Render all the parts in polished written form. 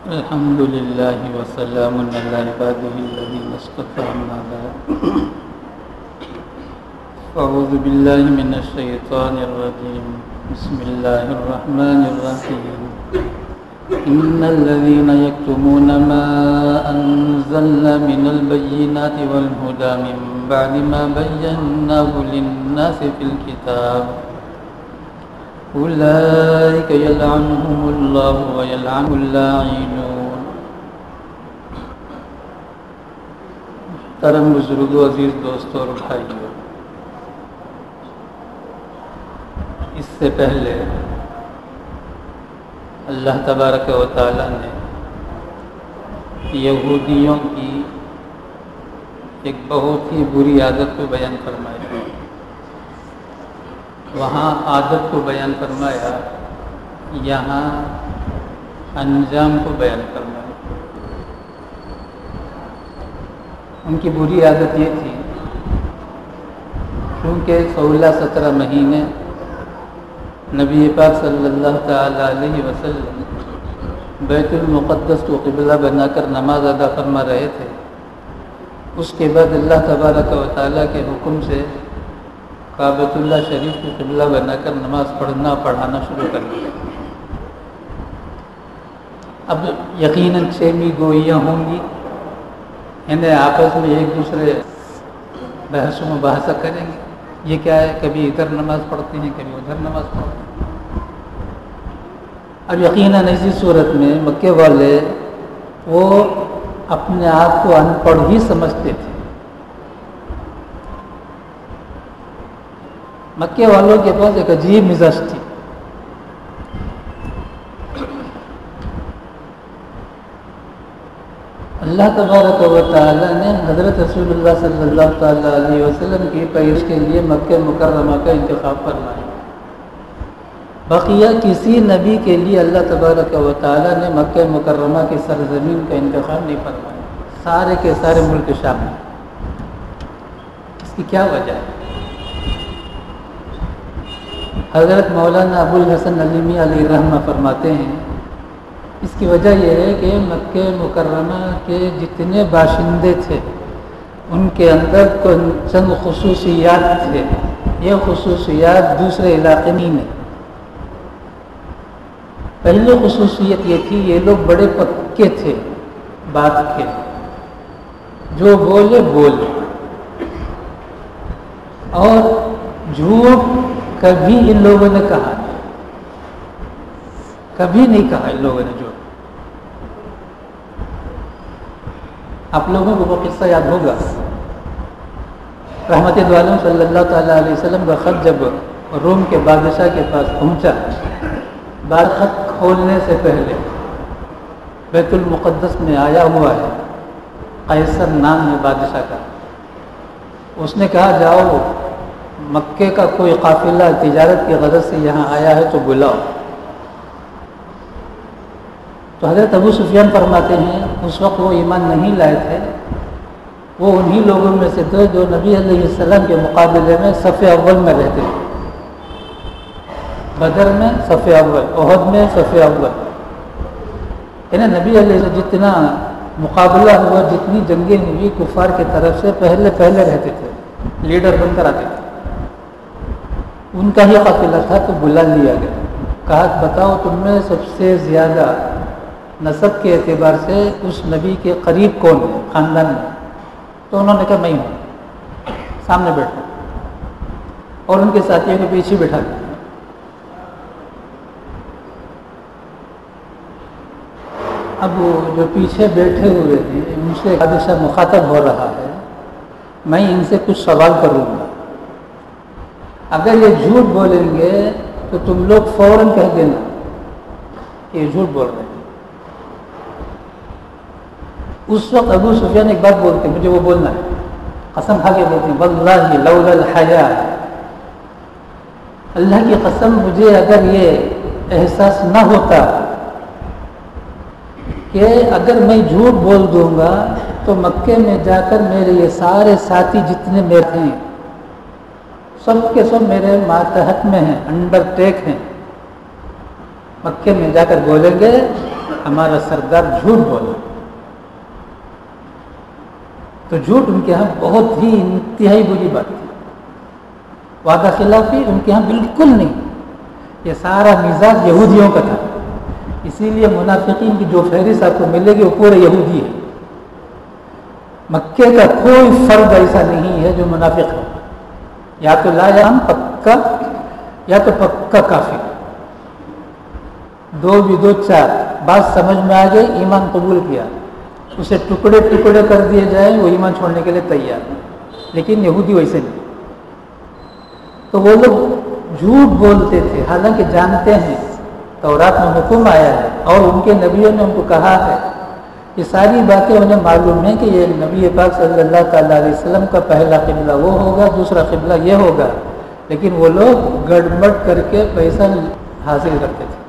الحمد لله وسلام على عباده الذين اصطفى أما بعد أعوذ بالله من الشيطان الرجيم بسم الله الرحمن الرحيم إن الذين يكتمون ما أنزلنا من البينات والهدى من بعد ما بيناه للناس في الكتاب أولئك يلعنهم الله ويلعن اللاعنون۔ محترم بزرگوں، عزیز دوستوں اور بھائیوں، اس سے پہلے اللہ تبارک و تعالی نے یہودیوں کی ایک بہت ہی بری عادت کو بیان فرمایا، وہاں عادت کو بیان فرمایا، یہاں انجام کو بیان فرمایا۔ ان کی بری عادت یہ تھی، کیونکہ 16-17 مہینے نبی پاک صلی اللہ تعالی علیہ وسلم بیت المقدس کو قبلہ بنا کر نماز ادا فرما رہے تھے، اس کے بعد اللہ تبارک و تعالیٰ کے حکم سے کعبۃ اللہ شریف کو قبلہ بنا کر نماز پڑھانا شروع کر دیا۔ اب یقیناً 6 گوئیاں ہوں گی، انہیں آپس میں ایک دوسرے بحث و مباحثہ کریں گے، یہ کیا ہے، کبھی ادھر نماز پڑھتے ہیں، کبھی ادھر نماز پڑھتے ہیں۔ اب یقیناً اسی صورت میں مکے والے وہ اپنے آپ کو ان پڑھ ہی سمجھتے تھے۔ مکے والوں کے پاس ایک عجیب مزاج تھی۔ اللہ تبارک و تعالی نے حضرت رسول اللہ صلی اللہ تعالی علیہ وسلم کی پیش کے لیے مکہ مکرمہ کا انتخاب فرمایا۔ بقیہ کسی نبی کے لیے اللہ تبارک و تعالی نے مکہ مکرمہ کی سرزمین کا انتخاب نہیں فرمایا، سارے کے سارے ملک شام میں۔ اس کی کیا وجہ ہے؟ حضرت مولانا ابو الحسن علیمی علیہ رحمہ فرماتے ہیں، اس کی وجہ یہ ہے کہ مکہ مکرمہ کے جتنے باشندے تھے ان کے اندر چند خصوصیات تھے، یہ خصوصیات دوسرے علاقے میں نہیں۔ پہلی خصوصیت یہ تھی، یہ لوگ بڑے پکے تھے بات کے، جو بولے اور جھوٹ کبھی ان لوگوں نے کہا نہیں، کبھی نہیں کہا ان لوگوں نے جھوٹ۔ آپ لوگوں کو وہ قصہ یاد ہوگا، رحمت عالم صلی اللہ تعالیٰ علیہ وسلم کا خط جب روم کے بادشاہ کے پاس پہنچا، بعد خط کھولنے سے پہلے بیت المقدس میں آیا ہوا ہے، قیصر نام ہے بادشاہ کا، اس نے کہا جاؤ مکے کا کوئی قافلہ تجارت کی غرض سے یہاں آیا ہے تو بلاؤ۔ تو حضرت ابو سفیان فرماتے ہیں اس وقت وہ ایمان نہیں لائے تھے، وہ انہی لوگوں میں سے تھے جو نبی علیہ السلام کے مقابلے میں صف اول میں رہتے تھے، بدر میں صف اول، احد میں صف اول، یعنی نبی علیہ السلام جتنا مقابلہ ہوا، جتنی جنگیں ہوئی کفار کی طرف سے، پہلے رہتے تھے، لیڈر بن کر آتے تھے۔ ان کا ہی قافلہ تھا تو بلا لیا گیا، کہا بتاؤ تم میں سب سے زیادہ نسب کے اعتبار سے اس نبی کے قریب کون ہے خاندان میں؟ تو انہوں نے کہا میں ہوں، سامنے بیٹھا، اور ان کے ساتھیوں کو پیچھے بٹھا دیا۔ اب جو پیچھے بیٹھے ہوئے ہیں ان سے بادشاہ مخاطب ہو رہا ہے، میں ان سے کچھ سوال کروں گا، اگر یہ جھوٹ بولیں گے تو تم لوگ فوراً کہہ دینا کہ یہ جھوٹ بول رہے ہیں۔ اس وقت ابو سفیان ایک بات بولتے ہیں، مجھے وہ بولنا ہے، قسم کھا کے بولتے ہیں، واللہ لولا الحیا، اللہ کی قسم مجھے اگر یہ احساس نہ ہوتا کہ اگر میں جھوٹ بول دوں گا تو مکے میں جا کر میرے یہ سارے ساتھی جتنے میرے ہیں سب کے سب میرے ماتحت میں ہیں، انڈر ٹیک ہیں، مکے میں جا کر بولیں گے ہمارا سردار جھوٹ بولا. تو جھوٹ ان کے ہاں بہت ہی انتہائی بری بات تھی. وعدہ خلافی ان کے ہاں بالکل نہیں. یہ سارا مزاج یہودیوں کا تھا. اسی لیے منافقین کی جو فہرست آپ کو ملے گی وہ پورے یہودی ہے. مکے کا کوئی فرد ایسا نہیں ہے جو منافق ہو. یا تو لا یام پکا یا تو پکا کافر. 2 بھی 2 4. بات سمجھ میں آ گئی, ایمان قبول کیا, اسے ٹکڑے ٹکڑے کر دیے جائیں وہ ایمان چھوڑنے کے لیے تیار. لیکن یہودی ویسے نہیں. تو وہ لوگ جھوٹ بولتے تھے حالانکہ جانتے ہیں تورات میں حکم آیا ہے اور ان کے نبیوں نے ان کو کہا ہے. یہ ساری باتیں انہیں معلوم ہے کہ یہ نبی پاک صلی اللہ تعالیٰ علیہ وسلم کا پہلا قبلہ وہ ہوگا, دوسرا قبلہ یہ ہوگا. لیکن وہ لوگ گڑبڑ کر کے پیسہ حاصل کرتے تھے.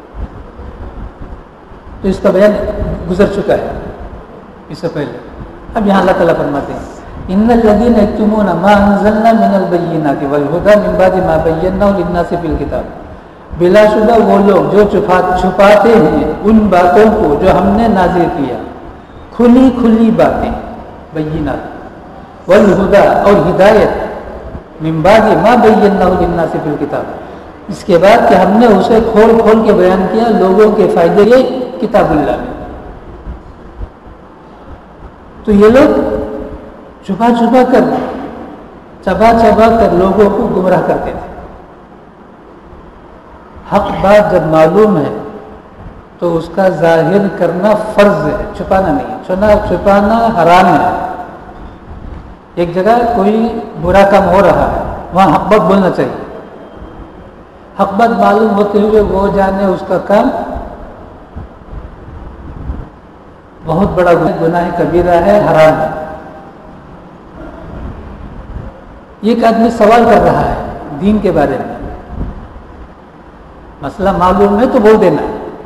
تو اس کا بیان گزر چکا ہے اس سے پہلے. اب یہاں اللہ تعالیٰ فرماتے ہیں ان الذین یکتمون ما انزلنا من البینات والہدی من بعد ما بیناہ للناس فی الکتاب. بلا شبہ وہ لوگ جو چھپاتے ہیں ان باتوں کو جو ہم نے نازل کیا, کھلی کھلی باتیں بینات, والہدی اور ہدایت, من بعد ما بیناہ للناس فی الکتاب, اس کے بعد کہ ہم نے اسے کھول کھول کے بیان کیا لوگوں کے فائدے کے کتاب اللہ میں. تو یہ لوگ چھپا چھپا کر چبا چبا کر لوگوں کو گمراہ کرتے تھے. حق بات جب معلوم ہے تو اس کا ظاہر کرنا فرض ہے, چھپانا نہیں. چھپانا حرام ہے. ایک جگہ کوئی برا کام ہو رہا ہے وہاں حق بات بولنا چاہیے. حق بات معلوم ہوتے ہوئے وہ جانے اس کا کام بہت بڑا گناہ کبیرہ ہے, حرام ہے. ایک آدمی سوال کر رہا ہے دین کے بارے میں, مسئلہ معلوم ہے تو بول دینا.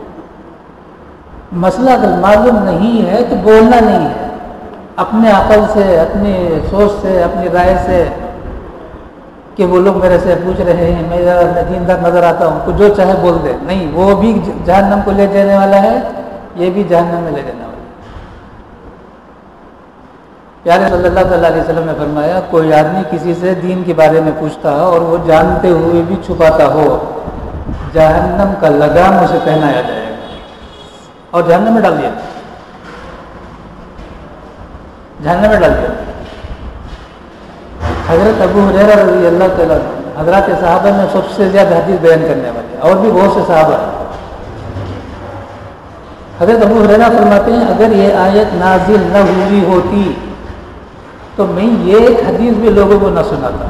مسئلہ اگر معلوم نہیں ہے تو بولنا نہیں ہے. اپنے عقل سے, اپنی سوچ سے, اپنی رائے سے کہ وہ لوگ میرے سے پوچھ رہے ہیں, میں دیندار نظر آتا ہوں, تو جو چاہے بول دے. نہیں, وہ بھی جہنم کو لے جانے والا ہے, یہ بھی جہنم میں لے جانے والا ہے. پیارے صلی اللہ تعالیٰ علیہ وسلم نے فرمایا کوئی آدمی کسی سے دین کے بارے میں پوچھتا ہو اور وہ جانتے ہوئے بھی چھپاتا ہو, جہنم کا لگام اسے پہنایا جائے گا اور جہنم میں ڈال دیا حضرت ابو ہریرہ رضی اللہ تعالیٰ حضرات صحابہ میں سب سے زیادہ حدیث بیان کرنے والے, اور بھی بہت سے صحابہ ہیں. حضرت ابو ہریرہ فرماتے ہیں اگر یہ آیت نازل نہ ہوئی ہوتی تو میں یہ ایک حدیث بھی لوگوں کو نہ سناتا.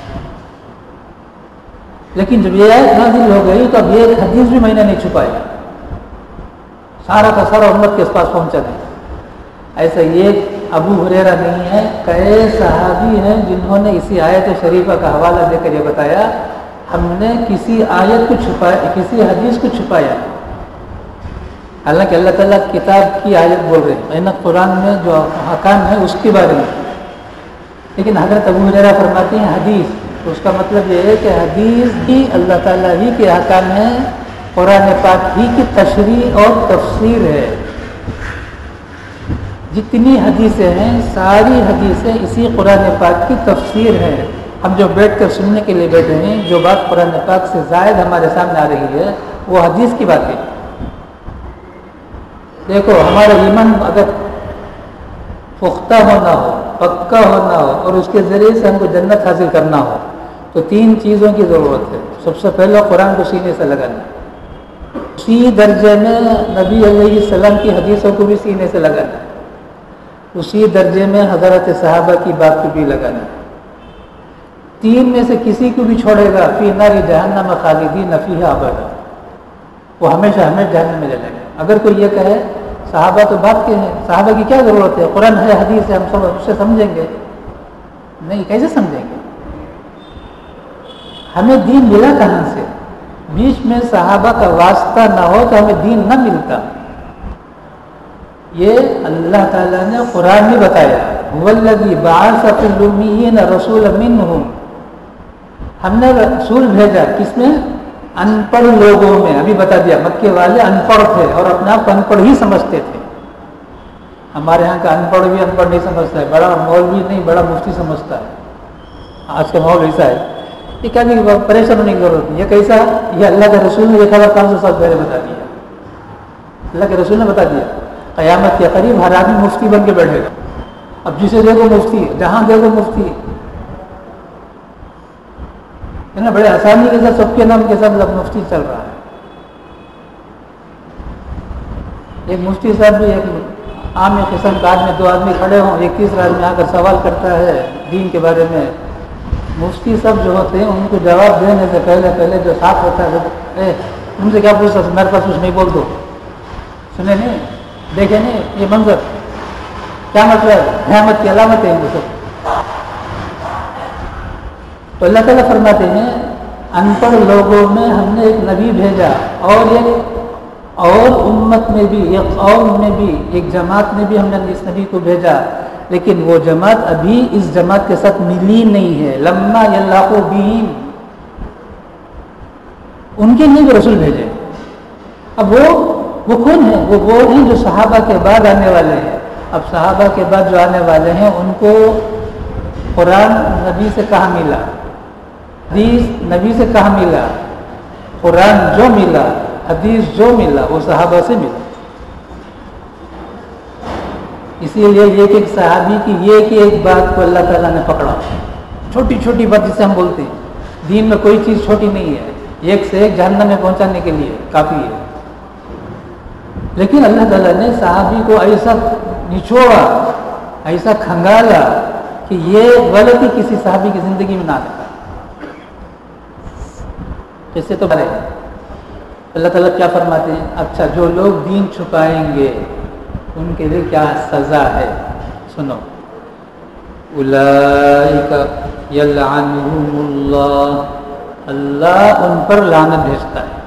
لیکن جب یہ آیت نازل ہو گئی تو اب یہ ایک حدیث بھی میں نے نہیں چھپایا, سارا کا سارا امت کے پاس پہنچا نہیں. ایسا یہ ابو ہریرہ نہیں ہے, کئی صحابی ہیں جنہوں نے اسی آیت شریفہ کا حوالہ دے کر یہ بتایا ہم نے کسی آیت کو چھپایا, کسی حدیث کو چھپایا. حالانکہ اللہ تعالیٰ کتاب کی آیت بول رہے ہیں, میں قرآن میں جو احکام ہے اس کے بارے میں. لیکن حضرت ابو ہریرہ فرماتے ہیں حدیث, تو اس کا مطلب یہ ہے کہ حدیث بھی اللہ تعالیٰ ہی کے احکام ہے, قرآن پاک ہی کی تشریح اور تفسیر ہے. جتنی حدیثیں ہیں ساری حدیثیں اسی قرآن پاک کی تفسیر ہے. ہم جو بیٹھ کر سننے کے لیے بیٹھے ہیں, جو بات قرآن پاک سے زائد ہمارے سامنے آ رہی ہے وہ حدیث کی بات ہے. دیکھو ہمارا ایمان اگر پختہ ہونا ہو, پکا ہونا ہو اور اس کے ذریعے سے ہم کو جنت حاصل کرنا ہو تو 3 چیزوں کی ضرورت ہے. سب سے پہلے قرآن کو سینے سے لگانا, اسی درجے میں نبی علیہ السلام کی حدیثوں کو بھی سینے سے لگانا, اسی درجے میں حضرت صحابہ کی بات کو بھی لگانا. 3 میں سے کسی کو بھی چھوڑے گا فی نار جہنم خالدین فیہا ابدا, وہ ہمیشہ جہنم میں جائے گا. اگر کوئی یہ کہے صحابہ تو بات کے ہیں, صحابہ کی کیا ضرورت ہے, قرآن ہے حدیث ہے, ہم سب اس سے سمجھیں گے. نہیں, کیسے سمجھیں گے؟ ہمیں دین ملا کہاں سے؟ بیچ میں صحابہ کا واسطہ نہ ہو تو ہمیں دین نہ ملتا. یہ اللہ تعالیٰ نے قرآن میں بتایا, هو الذی بعث فی الامیین رسولا منہم, ہم نے رسول بھیجا کس میں؟ ان پڑھ لوگوں میں، ابھی بتا دیا مکے والے ان پڑھ تھے اور اپنے آپ کو ان پڑھ ہی سمجھتے تھے. ہمارے یہاں کا ان پڑھ بھی ان پڑھ نہیں سمجھتا ہے، بڑا مولوی نہیں بڑا مفتی سمجھتا ہے. آج کا ماحول ایسا ہے. یہ کیا نہیں پریشان ہونے کی ضرورت نہیں. یہ کیسا؟ یہ اللہ کے رسول نے یہ خبر 500 سال پہلے بتا دیا. اللہ کے رسول نے بتا دیا قیامت کے قریب ہر آدمی مفتی بن کے بیٹھے گا. اب جسے دیکھو مفتی، جہاں دیکھو مفتی. بڑے آسانی کے ساتھ سب کے نام کے ساتھ مفتی چل رہا ہے. ایک مفتی صاحب بھی ایک عام قسم کا آدمی، 2 آدمی کھڑے ہوں، ایک تیسرا آدمی آ کر سوال کرتا ہے دین کے بارے میں. مفتی صاحب جو ہوتے ہیں ان کو جواب دینے سے پہلے جو ساتھ ہوتا ہے، ان سے کیا پوچھتا، میرے پاس کچھ نہیں، بول دو. سنے نہیں، دیکھے نہیں یہ منظر، کیا مطلب؟ قیامت کی علامت ہے ان کو سب. تو اللہ تعالیٰ فرماتے ہیں ان پڑھ لوگوں میں ہم نے ایک نبی بھیجا، اور امت میں بھی، ایک قوم میں بھی، ایک جماعت میں بھی ہم نے اس نبی کو بھیجا، لیکن وہ جماعت ابھی اس جماعت کے ساتھ ملی نہیں ہے. لما یلاقو بہم، ان کے لیے بھی رسول بھیجے. اب وہ کون ہیں؟ وہ ہیں جو صحابہ کے بعد آنے والے ہیں. اب صحابہ کے بعد جو آنے والے ہیں ان کو قرآن نبی سے کہاں ملا، حدیث نبی سے کہاں ملا، قرآن جو ملا، حدیث جو ملا وہ صحابہ سے ملا. اسی لیے یہ کہ ایک صحابی کی یہ کہ ایک بات کو اللہ تعالیٰ نے پکڑا. چھوٹی چھوٹی بات جسے ہم بولتے ہیں، دین میں کوئی چیز چھوٹی نہیں ہے، ایک سے ایک جہنم میں پہنچانے کے لیے کافی ہے. لیکن اللہ تعالیٰ نے صحابی کو ایسا نچوڑا، ایسا کھنگالا کہ یہ غلطی کسی صحابی کی زندگی میں نہ دیکھا. اس سے تو بڑے اللہ تعالیٰ کیا فرماتے ہیں؟ اچھا جو لوگ دین چھپائیں گے ان کے لیے کیا سزا ہے، سنو. اولئک یلعنہم اللہ، اللہ ان پر لعنت بھیجتا ہے.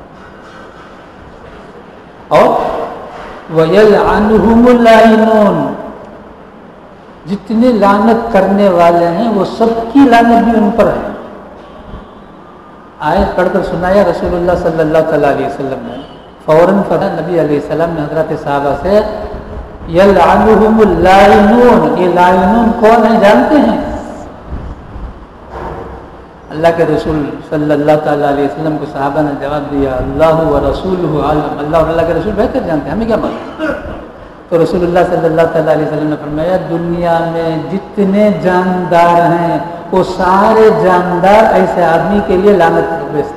اور وَيَلْعَنُهُمُ اللَّاعِنُونَ، جتنے لعنت کرنے والے ہیں وہ سب کی لعنت بھی ان پر ہے. آیت پڑھ کر سنایا رسول اللہ صلی اللہ تعالیٰ علیہ وسلم نے. فوراً نبی علیہ السلام نے حضرت صحابہ سے یلعنہم اللاعنون، یہ لاعنون کون ہیں جانتے ہیں؟ اللہ کے رسول صلی اللہ تعالیٰ علیہ وسلم کو صحابہ نے جواب دیا اللہ و رسولہ عالم، اللہ اور اللہ کے رسول بہتر جانتے ہیں، ہمیں کیا معلوم. تو رسول اللہ صلی اللہ تعالیٰ علیہ وسلم نے فرمایا دنیا میں جتنے جاندار ہیں وہ سارے جاندار ایسے آدمی کے لیے لعنت بھیجتے.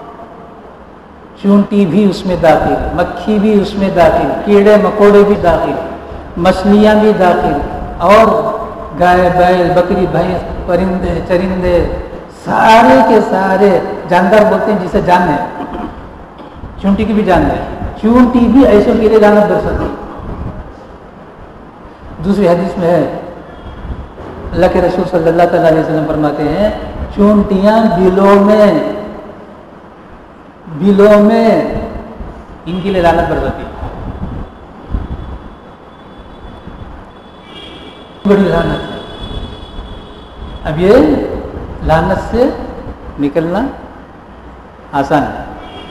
چونٹی بھی اس میں داخل، مکھی بھی اس میں داخل، کیڑے مکوڑے بھی داخل، مچھلیاں بھی داخل، اور گائے بیل بکری بھینس پرندے چرندے سارے کے سارے جاندار بولتے ہیں جسے جان ہے. چونٹی کی بھی جان ہے، چونٹی بھی ایسوں کے لیے لعنت بھیج سکتی. دوسری حدیث میں ہے اللہ کے رسول صلی اللہ تعالیٰ علیہ وسلم فرماتے ہیں چونٹیاں بلوں میں ان کے لیے لعنت برساتی. بڑی لعنت ہے. اب یہ لعنت سے نکلنا آسان ہے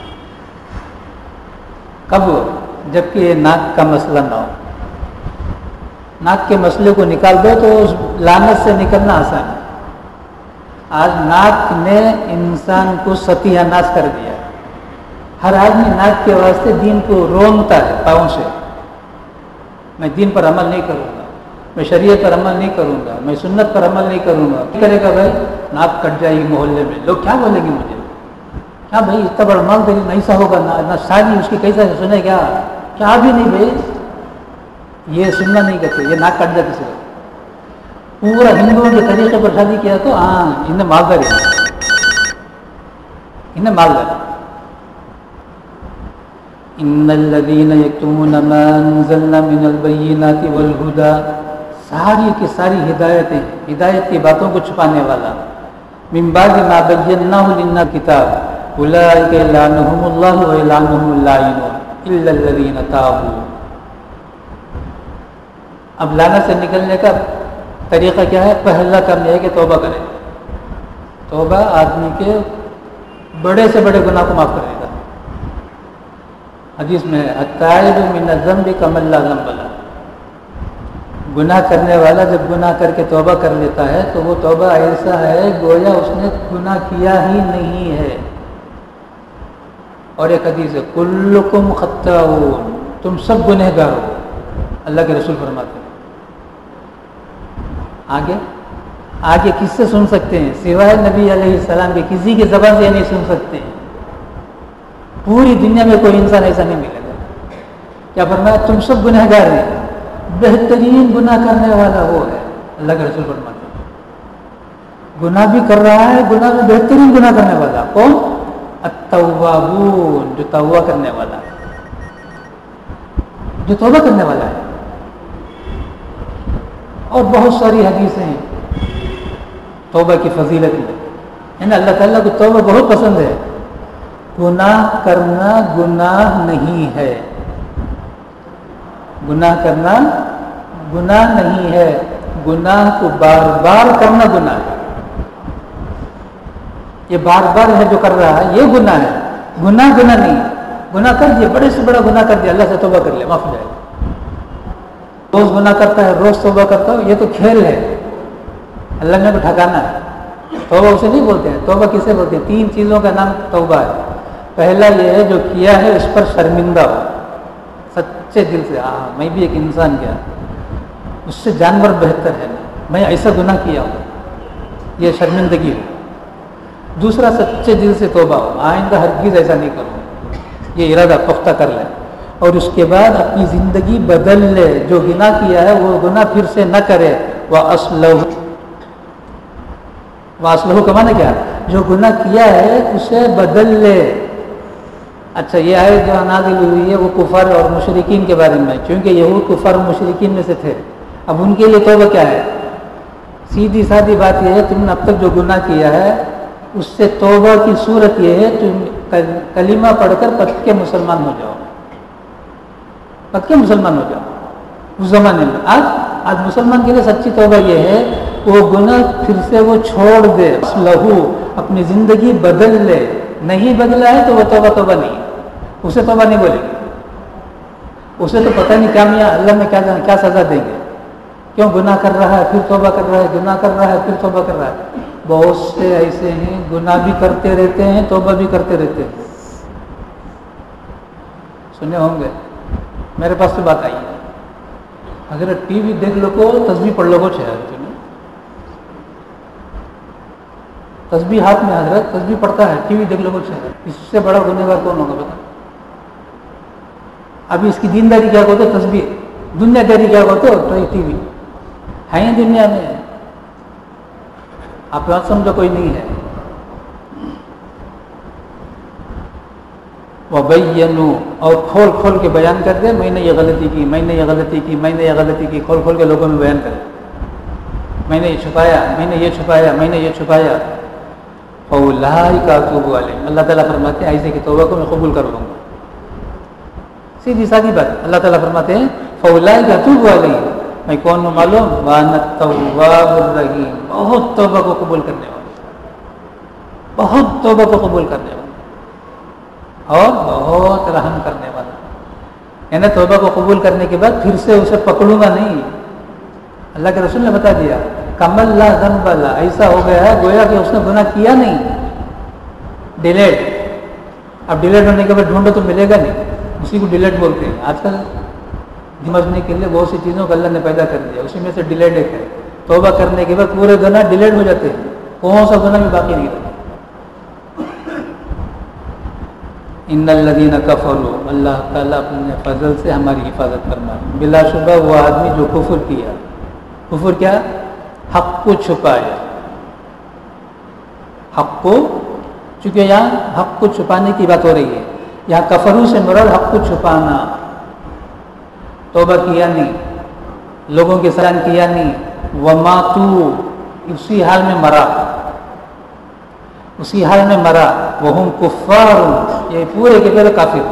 کب؟ جبکہ یہ ناک کا مسئلہ نہ ہو. ناک کے مسئلے کو نکال دو تو اس لعنت سے نکلنا آسان ہے. آج ناک نے انسان کو ستیہ ناش کر دیا. ہر آدمی ناک کے واسطے دین کو رونتا ہے پاؤں سے. میں دین پر عمل نہیں کروں گا، میں شریعت پر عمل نہیں کروں گا، میں سنت پر عمل نہیں کروں گا. کیا کرے گا بھائی؟ ناک کٹ جائے گی محلے میں، لوگ کیا بولیں گے مجھے؟ کیا بھائی اتنا بڑا مال دے ایسا ہوگا نہ شادی اس کی کیسا سنے کیا بھی نہیں بھائی. یہ سننا نہیں کرتے، یہ ناک کٹ جائے کسی کو. پورا ہندوؤں کے طریقے پر شادی کیا تو ہاں انہیں مالداری، انہیں مالداری. ان الذين يكتمون ما انزلنا من البينات والهدى، ساری کی ساری ہدایت کی باتوں کو چھپانے والا. من بعد ما بيناه للناس کتاب اولئک يلعنهم الله ويلعنهم اللاعنون الا الذين تابوا. اب لعنت سے نکلنے کا طریقہ کیا ہے؟ پہلا کام یہ ہے کہ توبہ کرے. توبہ آدمی کے بڑے سے بڑے گناہ کو معاف کر دے گا. حدیث میں ہے التائب من الذنب کمن لا ذنب لہ. گناہ کرنے والا جب گناہ کر کے توبہ کر لیتا ہے تو وہ توبہ ایسا ہے گویا اس نے گناہ کیا ہی نہیں ہے. اور ایک حدیث ہے کلکم خطاؤن، تم سب گنہگار ہو، اللہ کے رسول فرماتے ہیں. آگے کس سے سن سکتے ہیں؟ سوائے نبی علیہ السلام کے کسی کی زبان سے نہیں سن سکتے ہیں. پوری دنیا میں کوئی انسان ایسا نہیں ملے گا. کیا فرمایا؟ تم سب گنہگار ہیں، بہترین گناہ کرنے والا وہ ہے. اللہ کے رسول فرماتے ہیں گناہ بھی کر رہا ہے، گناہ میں بہترین گناہ کرنے والا کون؟ التوابون، جو توبہ کرنے والا ہے، جو توبہ کرنے والا ہے. اور بہت ساری حدیثیں ہیں توبہ کی فضیلت میں، ہے نا. اللہ تعالیٰ کو توبہ بہت پسند ہے. گناہ کرنا گناہ نہیں ہے، گناہ کرنا گناہ نہیں ہے، گناہ کو بار بار کرنا گناہ ہے. یہ بار بار ہے جو کر رہا ہے یہ گناہ ہے، گناہ نہیں. گناہ کر دیا، بڑے سے بڑا گناہ کر دیا، اللہ سے توبہ کر لے، معاف ہو جائے گا. روز گناہ کرتا ہے، روز توبہ کرتا ہو، یہ تو کھیل ہے، اللہ نے کو ٹھکانا ہے. توبہ اسے نہیں بولتے ہیں. توبہ کسے بولتے ہیں؟ 3 چیزوں کا نام توبہ ہے. پہلا یہ ہے جو کیا ہے اس پر شرمندہ ہو سچے دل سے. میں بھی ایک انسان کیا، اس سے جانور بہتر ہے، میں ایسا گناہ کیا ہوں، یہ شرمندگی ہے. دوسرا سچے دل سے توبہ ہو، آئندہ ہرگز ایسا نہیں کروں، یہ ارادہ پختہ کر لیں. اور اس کے بعد اپنی زندگی بدل لے، جو گناہ کیا ہے وہ گناہ پھر سے نہ کرے. وَأَصْلَحُ کا معنی کیا؟ جو گناہ کیا ہے اسے بدل لے. اچھا، یہ آیت جو نازل ہوئی ہے وہ کفار اور مشرکین کے بارے میں، کیونکہ یہود کفار اور مشرکین میں سے تھے. اب ان کے لیے توبہ کیا ہے؟ سیدھی سادھی بات یہ ہے تم نے اب تک جو گناہ کیا ہے اس سے توبہ کی صورت یہ ہے تم کلمہ پڑھ کر پکے مسلمان ہو جاؤ، پکے مسلمان ہو جاؤ. اس زمانے میں آج مسلمان کے لیے سچی توبہ یہ ہے وہ گناہ پھر سے وہ چھوڑ دے، لہو اپنی زندگی بدل لے. نہیں بدلا ہے تو وہ توبہ نہیں، اسے توبہ نہیں بولے گی. اسے تو پتہ نہیں کیا میاں اللہ میں کیا سزا دیں گے. کیوں گناہ کر رہا ہے پھر توبہ کر رہا ہے، گناہ کر رہا ہے پھر توبہ کر رہا ہے. بہت سے ایسے ہیں گناہ بھی کرتے رہتے ہیں توبہ بھی کرتے رہتے ہیں. سنے ہوں گے، میرے پاس تو بات آئی ہے. اگر ٹی وی دیکھ لو کو تسبیح پڑھ لو کو چاہے، تسبیح ہاتھ میں حضرت تسبیح پڑھتا ہے، ٹی وی دیکھ لو کو چاہے، اس سے بڑا گنہگار کون ہوگا بتا. ابھی اس کی دینداری کیا ہوتے تسبیح، دنیا داری کیا ہوتے تو ٹی وی ہے دنیا میں. آپ بات سمجھو کوئی نہیں ہے. وَبَيَّنُوا اور کھول کے بیان کر دے میں نے یہ غلطی کی، میں نے یہ غلطی کی، میں نے یہ غلطی کی، کھول کے لوگوں میں بیان کرے. میں نے یہ چھپایا، میں نے یہ چھپایا، میں نے یہ چھپایا. فَأُولَٰئِكَ أَتُوبُ عَلَيْهِمْ اللہ تعالیٰ فرماتے ہیں ایسے کی توبہ کو میں قبول کر لوں گا. سیدھی سادھی بات. اللہ تعالیٰ فرماتے ہیں فَأُولَٰئِكَ أَتُوبُ عَلَيْهِمْ میں کون ہوں معلوم؟ وَأَنَا التَّوَّابُ الرَّحِيمُ بہت توبہ کو قبول کرنے والا، بہت توبہ کو قبول کرنے والا اور بہت رحم کرنے والا. یعنی توبہ کو قبول کرنے کے بعد پھر سے اسے پکڑوں گا نہیں. اللہ کے رسول نے بتا دیا کمل لا ذنب لا، ایسا ہو گیا ہے گویا کہ اس نے گناہ کیا نہیں. ڈیلیٹ. اب ڈیلیٹ ہونے کے بعد ڈھونڈو تو ملے گا نہیں، اسی کو ڈیلیٹ بولتے ہیں. آج کل سمجھنے کے لیے بہت سی چیزوں کو اللہ نے پیدا کر دیا، اسی میں سے ڈیلیٹ ایک ہے. توبہ کرنے کے بعد پورے گناہ ڈیلیٹ ہو جاتے ہیں، کون سا گناہ بھی باقی نہیں رہتا. ان الذین کفروا اللہ تعالیٰ اپنے فضل سے ہماری حفاظت فرمائے. بلا شبہ وہ آدمی جو کفر کیا، کفر کیا؟ حق کو چھپایا. حق کو، چونکہ یہاں حق کو چھپانے کی بات ہو رہی ہے، یہاں کفروں سے مراد حق کو چھپانا. توبہ کیا نہیں، لوگوں کے سلام کیا نہیں، وماتو اسی حال میں مرا، اسی حال میں مرا. وہم کفار یہ پورے کے پورے کافر،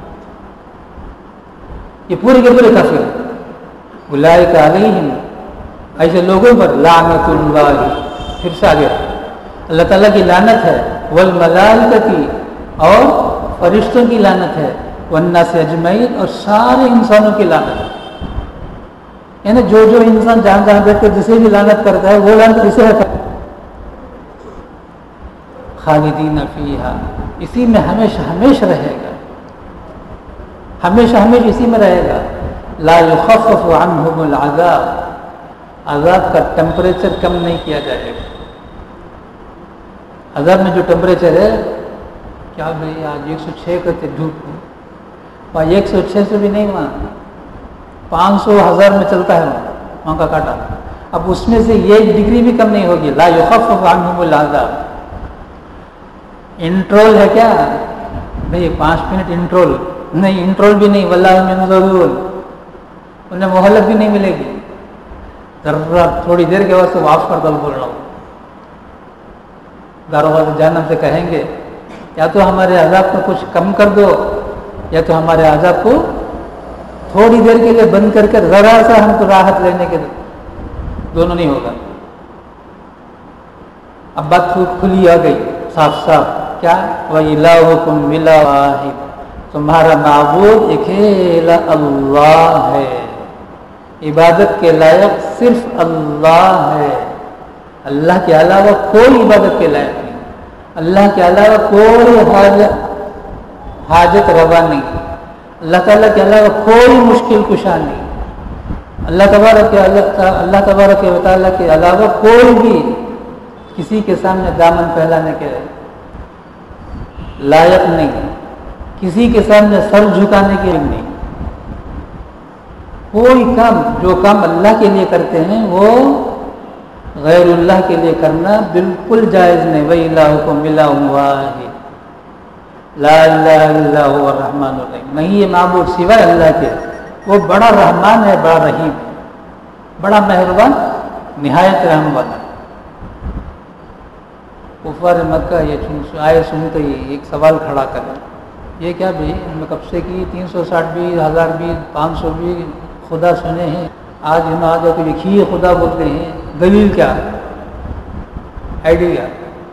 یہ پورے کے پورے کافر. اولئک علیہم ایسے لوگوں پر لعنت اللہ، پھر سے آگے اللہ تعالیٰ کی لعنت ہے. والملائکتی اور فرشتوں کی لعنت ہے، والناس اجمعین اور سارے انسانوں کی لعنت ہے. یعنی جو انسان جہاں جہاں بیٹھ کر جسے بھی لعنت کرتا ہے وہ لعنت اسے ہے. خالدین فیہا، اسی میں ہمیشہ ہمیشہ رہے گا، ہمیشہ ہمیشہ اسی میں رہے گا. لا یخفف عنہم العذاب، عذاب کا ٹمپریچر کم نہیں کیا جائے گا. عذاب میں جو ٹمپریچر ہے، کیا بھائی آج 106 کرتے دھوپ میں، وہاں 106 سے بھی نہیں، وہاں 500 1000 میں چلتا ہے وہاں کا کاٹا. اب اس میں سے 1 ڈگری بھی کم نہیں ہوگی. لا یخفف عنہم العذاب. انٹرول ہے کیا بھئی 5 منٹ انٹرول نہیں، انٹرول بھی نہیں. واللہ منظرون، انہیں مہلت بھی نہیں ملے گی. ذرا تھوڑی دیر کے بعد سے معاف کر دو بول رہا ہوں. داروغہ جہنم سے کہیں گے یا تو ہمارے عذاب کو کچھ کم کر دو، یا تو ہمارے عذاب کو تھوڑی دیر کے لیے بند کر کر ذرا سا ہم کو راحت لینے کے. دونوں نہیں ہوگا. اب بات کھلی آ گئی صاف صاف. کیا؟ وَإِلَٰهُكُمْ إِلَٰهٌ وَاحِدٌ، تمہارا معبود اکیلا اللہ ہے. عبادت کے لائق صرف اللہ ہے. اللہ کے علاوہ کوئی عبادت کے لائق نہیں. اللہ کے علاوہ کوئی حاجت روا نہیں. اللہ تعالیٰ کے علاوہ کوئی مشکل کشا نہیں. اللہ تبارک و تعالیٰ کے علاوہ کوئی بھی کسی کے سامنے دامن پھیلانے کے لائق نہیں، کسی کے سامنے سر جھکانے کے نہیں. کوئی کام جو کام اللہ کے لیے کرتے ہیں وہ غیر اللہ کے لیے کرنا بالکل جائز نہیں. وَإِلَٰهُكُمْ إِلَٰهٌ وَاحِدٌ لا الہ الا هو الرحمن الرحیم. نہیں یہ معبود سوائے اللہ کے، وہ بڑا رحمان ہے، بڑا رحیم ہے، بڑا مہربان، نہایت رحم والا. کفار مکہ یہ آئے سنتے ہی ایک سوال کھڑا کرا. یہ کیا بھائی ہم نے کب سے کی 360 بھی 1000 بھی 500 بھی خدا سنے ہیں، آج ہم آ جا کے ایک ہی خدا بولتے ہیں. دلیل کیا؟ آئیڈیا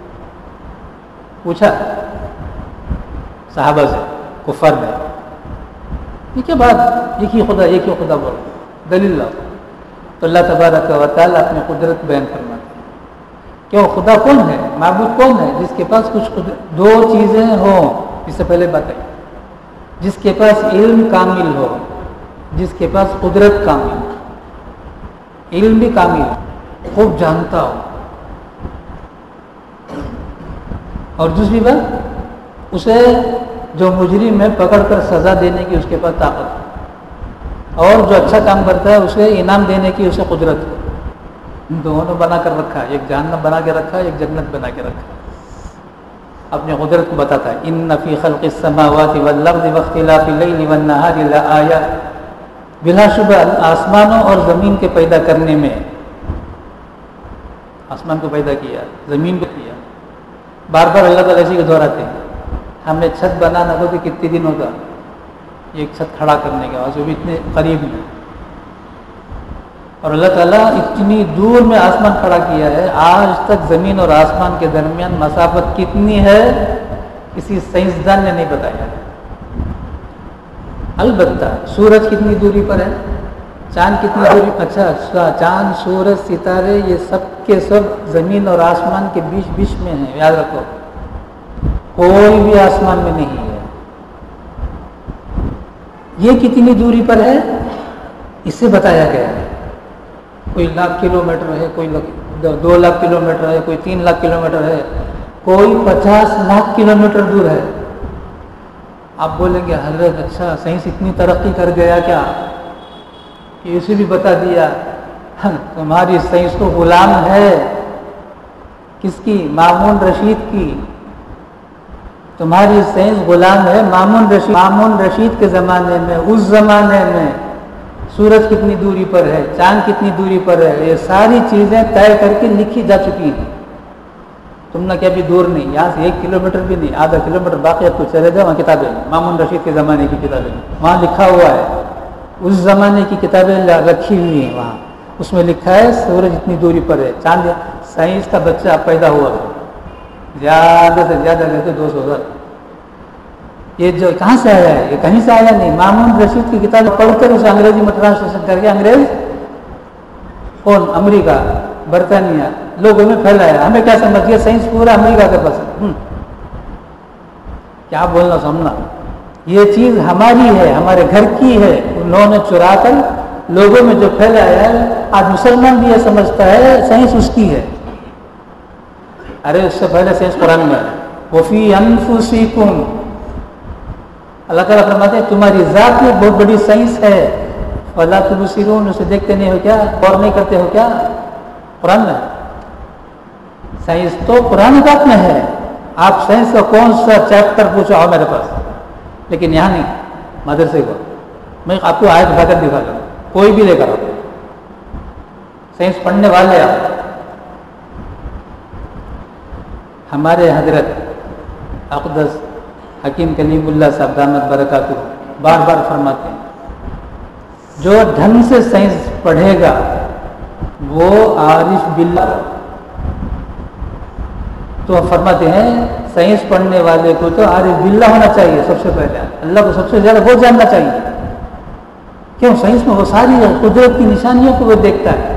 پوچھا صحابہ سے، کفار میں یہ کیا بات، ایک ہی خدا ایک ہی خدا بول، دلیل لاؤ. تو اللہ تبارک و تعالیٰ اپنی قدرت بیان فرماتے ہیں. کیوں؟ خدا کون ہے، معبود کون ہے؟ جس کے پاس کچھ دو چیزیں ہوں. اس سے پہلے بات ہے، جس کے پاس علم کامل ہو، جس کے پاس قدرت کامل ہو، علم بھی کامل ہو، خوب جانتا ہو، اور دوسری بات اسے جو مجرم ہے پکڑ کر سزا دینے کی اس کے پاس طاقت ہے، اور جو اچھا کام کرتا ہے اسے انعام دینے کی اسے قدرت ہے. دونوں بنا کر رکھا ہے، ایک جہنم بنا کے رکھا ہے، ایک جنت بنا کے رکھا ہے. اپنی قدرت کو بتاتا ہے. ان فی خلق السماوات والارض واختلاف اللیل والنہار لآیات، بلا شبہ آسمانوں اور زمین کے پیدا کرنے میں، آسمان کو پیدا کیا، زمین کو کیا. بار بار اللہ تعالیٰ اسی کو دہراتے ہیں. ہمیں چھت بنانا ہو تو کتنے دن ہوگا ایک چھت کھڑا کرنے کا، اور جو بھی اتنے قریب میں، اور اللہ تعالیٰ اتنی دور میں آسمان کھڑا کیا ہے. آج تک زمین اور آسمان کے درمیان مسافت کتنی ہے کسی سائنسدان نے نہیں بتایا. البتہ سورج کتنی دوری پر ہے، چاند کتنی دوری، اچھا چاند سورج ستارے یہ سب کے سب زمین اور آسمان کے بیچ میں ہیں. یاد رکھو کوئی بھی آسمان میں نہیں ہے. یہ کتنی دوری پر ہے اسے بتایا گیا ہے. کوئی 1,00,000 کلومیٹر ہے، کوئی 2,00,000 کلومیٹر ہے، کوئی 3,00,000 کلومیٹر ہے، کوئی 50,00,000 کلومیٹر دور ہے. آپ بولیں گے حضرت اچھا سائنس اتنی ترقی کر گیا کیا کہ اسے بھی بتا دیا. تمہاری سائنس تو غلام ہے کس کی؟ مامون رشید کی. تمہاری سائنس غلام ہے مامون رشید کے زمانے میں. اس زمانے میں سورج کتنی دوری پر ہے، چاند کتنی دوری پر ہے، یہ ساری چیزیں طے کر کے لکھی جا چکی ہیں. تم نہ کیا بھی دور نہیں، یہاں سے 1 کلومیٹر بھی نہیں، آدھا کلومیٹر باقی آپ کو چلے جاؤ. وہاں کتابیں مامون رشید کے زمانے کی کتابیں وہاں لکھا ہوا ہے. اس زمانے کی کتابیں رکھی ہوئی ہیں وہاں. اس میں لکھا ہے سورج اتنی دوری پر ہے، چاند. سائنس کا بچہ پیدا ہوا ہے. ज़्यादा से ज़्यादा कहते 200 गज। ये जो कहाँ से आया है? ये कहीं से आया नहीं। मामून रशीद की किताब पढ़कर उसे अंग्रेजी में ट्रांसलेशन करके अंग्रेज कौन? अमेरिका, बर्तानिया लोगों में फैलाया। हमें क्या समझिए साइंस पूरा अमेरिका के पास है। क्या बोलना समझना, ये चीज़ हमारी है, हमारे घर की है। उन्होंने चुरा कर लोगों में जो फैलाया है, आज मुसलमान भी ये समझता है साइंस उसकी है। अरे उससे पहले साइंस कुरान में है, वफ़ी अनफुसिकुम, अल्लाह ताला फरमाते हैं तुम्हारी ज़ात में बहुत बड़ी साइंस है। वला तुबसिरून, उसे देखते नहीं हो क्या? गौर नहीं करते हो क्या? कुरान में साइंस तो कुरान पाक में है। आप साइंस का कौन सा चैप्टर पूछो आओ मेरे पास, लेकिन यहाँ नहीं। मदरसे को मैं आपको आयत उठाकर दिखा दूँ, कोई भी लेकर आओ, साइंस पढ़ने वाले आप। हमारे हजरत अक़दस हकीम कलीमुल्लाह साहब दामत बरकातुहू बार बार फरमाते हैं, जो ढंग से साइंस पढ़ेगा वो आरिफ बिल्लाह। तो फरमाते हैं साइंस पढ़ने वाले को तो आरिफ बिल्लाह होना चाहिए सबसे पहले, अल्लाह को सबसे ज़्यादा वो जानना चाहिए। क्यों? साइंस में वो सारी कुदरत की निशानियों को वो देखता है।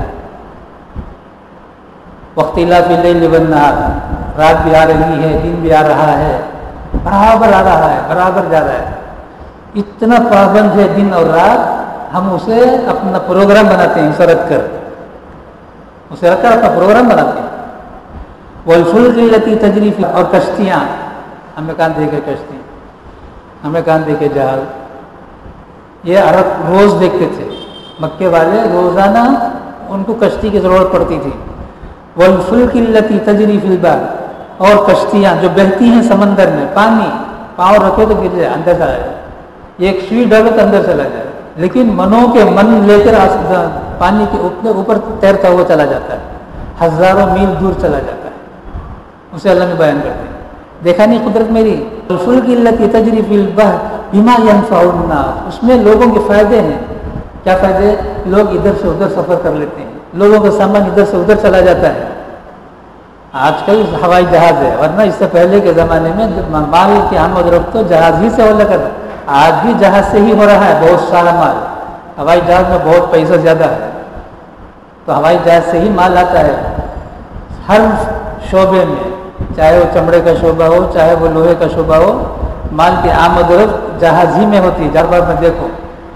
वख्तिलाफ़िल लैल वन्नहार, रात भी आ रही है, दिन भी आ रहा है, बराबर आ रहा है, बराबर जा रहा है। इतना पाबंद है दिन और रात, हम उसे अपना प्रोग्राम बनाते हैं, उसे रख कर अपना प्रोग्राम बनाते हैं। वल्फुल्क लती तजरी फी, और कश्तियाँ, हमें कहाँ देखे कश्ती, हमें कहाँ देखे जहाज। ये अरब रोज़ देखते थे, मक्के वाले रोज़ाना उनको कश्ती की ज़रूरत पड़ती थी। वल्फुल्क लती तजरी फिल बहर, और कश्तियाँ जो बहती हैं समंदर में, पानी पाँव रखे तो गिर जाए, अंदर चला जाए। एक सुई डालो तो अंदर चला जाए, लेकिन मनों के मन लेकर पानी के ऊपर तैरता हुआ चला जाता है, हज़ारों मील दूर चला जाता है। उसे अल्लाह में बयान करते हैं, देखा नहीं कुदरत मेरी। वल्फुल्क लती तजरी फिल बहर बिमा यनफ़उन नास, उसमें लोगों के फ़ायदे हैं। क्या फ़ायदे? लोग इधर से उधर सफ़र कर लेते हैं, लोगों का सामान इधर से उधर चला जाता है। आजकल हवाई जहाज़ है, वरना इससे पहले के ज़माने में माल की आमद रफ्त तो जहाज़ ही से हो लगा था। आज भी जहाज़ से ही हो रहा है बहुत सारा माल। हवाई जहाज़ में बहुत पैसा ज़्यादा है, तो हवाई जहाज़ से ही माल आता है। हर शोबे में, चाहे वो चमड़े का शोबा हो, चाहे वो लोहे का शोबा हो, माल की आमद रफ्त जहाज़ ही में होती है। हर बार में देखो,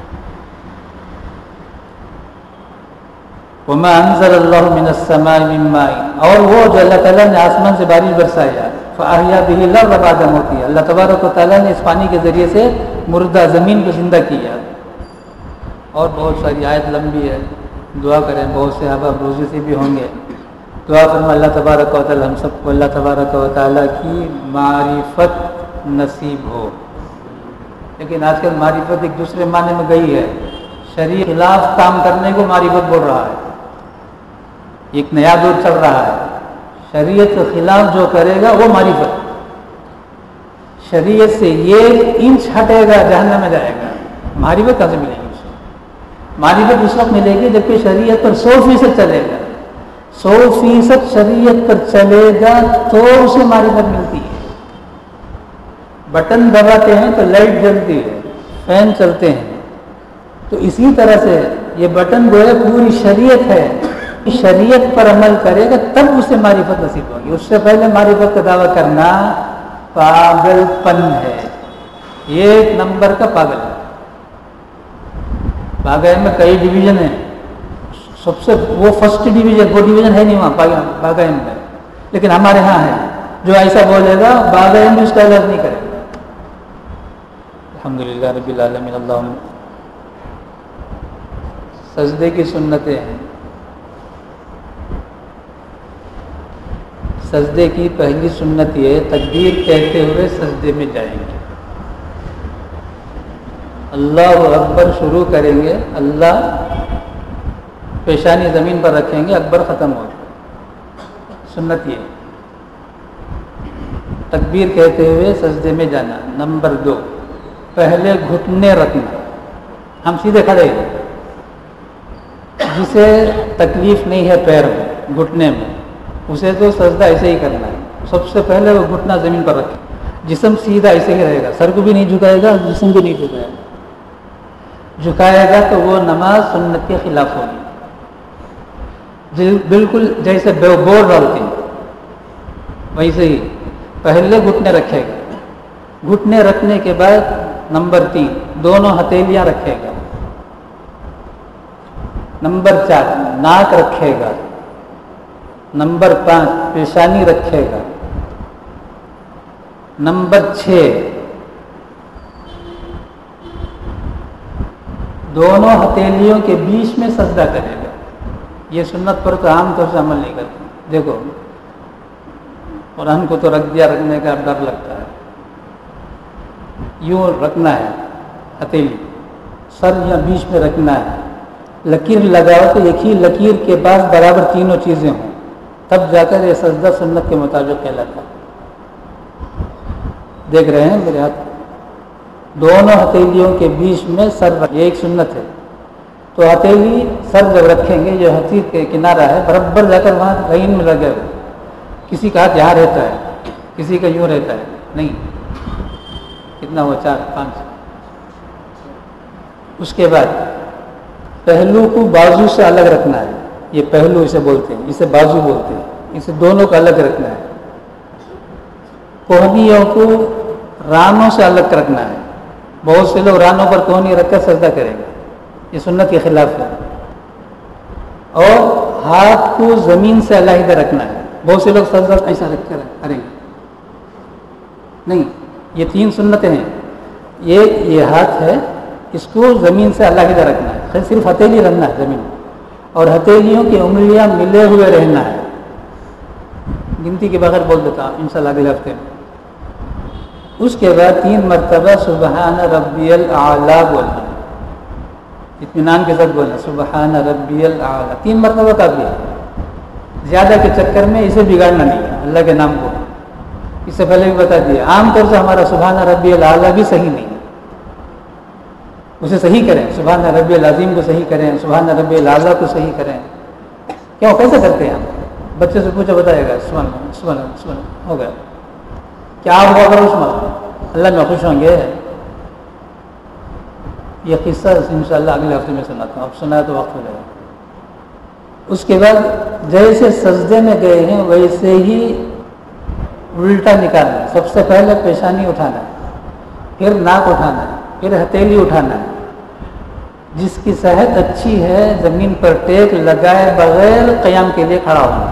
वमा अंज़लल्लाहु मिनस समाई मिन माई, और वो जो अल्लाह ताला ने आसमान से बारिश बरसाया, फ़अहया बिहिल अर्ज़ बअद मौतिहा, अल्लाह तबारक व तआला ने इस पानी के ज़रिए से मुर्दा ज़मीन को ज़िंदा किया। और बहुत सारी आयत लंबी है, दुआ करें, बहुत से अहबाब रोज़े से भी होंगे। दुआ फरमा अल्लाह तबारक व तआला हम सबको अल्लाह तबारक व तआला की मारिफत नसीब हो। लेकिन आजकल मारिफत एक दूसरे माने में गई है, शरीयत के खिलाफ काम करने को मारिफत बोल रहा है। एक नया दौर चल रहा है, शरीयत के खिलाफ जो करेगा वो मारिफत। शरीयत से ये इंच हटेगा जहन्नम में जाएगा। मारिफत कहाँ से मिलेगी उसे? मारिफत उस वक्त मिलेगी जबकि शरीयत पर 100% चलेगा। 100% शरीयत पर चलेगा तो उसे मारिफत मिलती है। बटन दबाते हैं तो लाइट जलती है, फैन चलते हैं, तो इसी तरह से ये बटन जो है पूरी शरीयत है। शरीयत पर अमल करेगा तब उसे मारिफत नसीब होगी। उससे पहले मारिफत का दावा करना पागलपन है, एक नंबर का पागल है। बागायन में कई डिवीजन है, सबसे वो फर्स्ट डिवीजन, वो डिवीजन है नहीं वहाँ बागायन में, लेकिन हमारे यहाँ है। जो ऐसा बोलेगा बागायन में उसका इलाज नहीं करेगा। अल्हम्दुलिल्लाह रब्बिल आलमीन। अल्लाहुम्मा सजदे की सुन्नतें हैं। सजदे की पहली सुन्नत ये तकबीर कहते हुए सजदे में जाएंगे। अल्लाहु अकबर शुरू करेंगे, अल्लाह पेशानी ज़मीन पर रखेंगे, अकबर ख़त्म हो गया। सुन्नत ये तकबीर कहते हुए सजदे में जाना। नंबर 2, पहले घुटने रखना। हम सीधे खड़े हैं, जिसे तकलीफ नहीं है पैर में, घुटने में, उसे तो सजदा ऐसे ही करना है। سب سے پہلے وہ گھٹنا زمین پر رکھے، جسم سیدھا ایسے ہی رہے گا، سر کو بھی نہیں جھکائے گا، جسم بھی نہیں جھکائے گا۔ جھکائے گا تو وہ نماز سنت کے خلاف ہوگی، بالکل جیسے بور ڈالتے ہیں ویسے ہی پہلے گھٹنے رکھے گا، گھٹنے رکھنے کے بعد نمبر 3 دونوں ہتھیلیاں رکھے گا، نمبر 4 ناک رکھے گا، نمبر 5 پیشانی رکھے گا، نمبر 6 دونوں ہتھیلیوں کے بیچ میں سجدہ کرے گا۔ یہ سنت پر تو عام طور سے عمل نہیں کرتے، دیکھو قرآن کو تو رکھ دیا، رکھنے کا ڈر لگتا ہے، یوں رکھنا ہے، ہتھیلی سر یا بیچ میں رکھنا ہے، لکیر لگاؤ تو ایک ہی لکیر کے پاس برابر تینوں چیزیں ہوں، تب جا کر یہ سجدہ سنت کے مطابق کہلاتا ہے۔ دیکھ رہے ہیں میرے ہاتھ، دونوں ہتھیلیوں کے بیچ میں سر، یہ ایک سنت ہے۔ تو ہتھیلی سر جب رکھیں گے، جو ہتھی کے کنارہ ہے برابر جا کر وہاں لائن میں لگے ہوئے، کسی کا ہاتھ یہاں رہتا ہے، کسی کا یوں رہتا ہے، نہیں، کتنا ہوا 4 5۔ اس کے بعد پہلو کو بازو سے الگ رکھنا ہے، یہ پہلو اسے بولتے ہیں، اسے بازو بولتے ہیں، اسے دونوں کو الگ رکھنا ہے۔ کوہنیوں کو رانوں سے الگ رکھنا ہے، بہت سے لوگ رانوں پر کوہنی رکھ کر سجدہ کریں گے، یہ سنت کے خلاف ہے۔ اور ہاتھ کو زمین سے علیحدہ رکھنا ہے، بہت سے لوگ سجدہ ایسا رکھ کر کریں گے، نہیں، یہ 3 سنتیں ہیں۔ یہ ہاتھ ہے، اس کو زمین سے علیحدہ رکھنا ہے، صرف ہتھیلی رکھنا ہے زمین، اور ہتھیلیوں کی انگلیاں ملے ہوئے رہنا ہے۔ گنتی کے بغیر بول دیتا ہوں انشاءاللہ اگلے ہفتے میں۔ اس کے بعد 3 مرتبہ سبحان ربی الاعلیٰ بولنا ہے، اطمینان کے ساتھ بولنا، سبحان ربی الاعلیٰ 3 مرتبہ کافی ہے، زیادہ کے چکر میں اسے بگاڑنا نہیں ہے اللہ کے نام کو۔ اس سے پہلے بھی بتا دیا، عام طور سے ہمارا سبحان ربی الاعلیٰ بھی صحیح نہیں ہے، اسے صحیح کریں، سبحان ربی العظیم کو صحیح کریں، سبحان ربی الاعلیٰ کو صحیح کریں۔ کیوں، کیسے کرتے ہیں ہم؟ بچے سے پوچھا بتائے گا، سبحان اللہ سبحان اللہ سبحان اللہ، ہو گیا، کیا ہوا کرو اس میں اللہ میں خوش ہوں گے۔ یہ قصہ انشاءاللہ اگلے ہفتے میں سناتا ہوں، اب سنا تو وقت ہو جائے گا۔ اس کے بعد جیسے سجدے میں گئے ہیں ویسے ہی الٹا نکالنا ہے، سب سے پہلے پیشانی اٹھانا ہے، پھر ناک اٹھانا ہے، پھر ہتھیلی اٹھانا ہے۔ جس کی صحت اچھی ہے زمین پر ٹیک لگائے بغیر قیام کے لیے کھڑا ہونا ہے،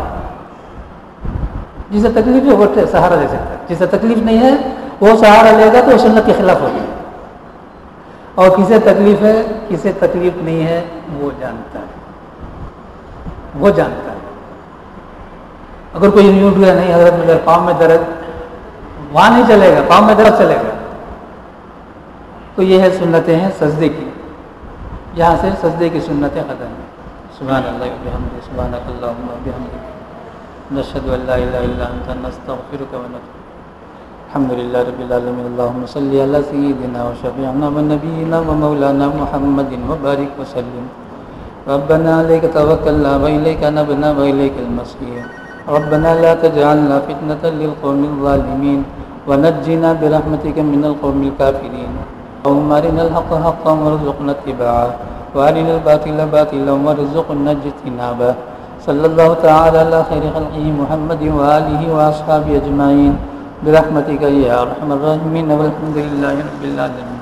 جسے تکلیف ہے وہ سہارا لے سکتا ہے، جسے تکلیف نہیں ہے وہ سہارا لے گا تو وہ سنت کے خلاف ہوگی، اور کسے تکلیف ہے کسے تکلیف نہیں ہے وہ جانتا ہے، وہ جانتا ہے۔ اگر کوئی یوں اٹھ گیا، نہیں حضرت مجھے پاؤں میں درد، وہاں نہیں چلے گا، پاؤں میں درد چلے گا۔ تو یہ ہے سنتیں ہیں سجدے کی، یہاں سے سجدے کی سنتیں ختم ہیں۔ سبحان اللہ و بحمدہ، سبحانک اللہم و بحمدک، نشہد ان لا الہ الا انت، نستغفرک و نتوب۔ الحمد للہ رب العالمین، اللہم صلی علی سیدنا و شفیعنا و نبینا و مولانا محمد و بارک وسلم۔ ربنا علیک توکلنا و الیک انبنا و الیک المصیر، ربنا لا تجعلنا فتنة للقوم الظالمین ونجنا برحمتک من القوم الکافرین۔ اللهم ارنا الحق حقا وارزقنا اتباعه وارنا الباطل باطلا وارزقنا اجتنابه۔ صلی اللہ تعالی علی خیر خلقہ محمد وآلہ واصحابہ اجمعین برحمتک یا ارحم الراحمین، والحمد للہ رب العالمین۔